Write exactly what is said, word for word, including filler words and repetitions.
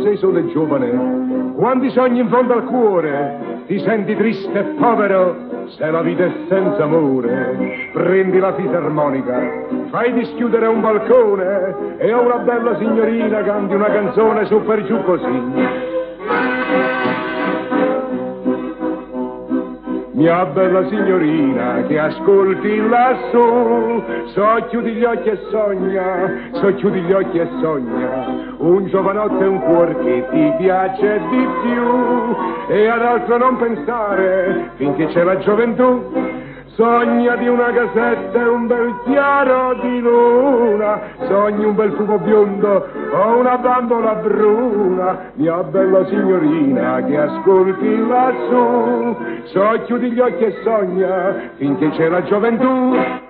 sei solo e giovane, quanti sogni in fondo al cuore, ti senti triste e povero se la vita è senza amore. Prendi la fisarmonica, fai dischiudere un balcone e a una bella signorina canti una canzone su per giù così. Mia bella signorina che ascolti lassù, socchiudi gli occhi e sogna, socchiudi gli occhi e sogna, un giovanotto e un cuor che ti piace di più, e ad altro non pensare finché c'è la gioventù. Sogna di una casetta e un bel chiaro di luna, sogni un bel fumo biondo o una bambola bruna. Mia bella signorina che ascolti lassù, socchiudi gli occhi e sogna finché c'è la gioventù.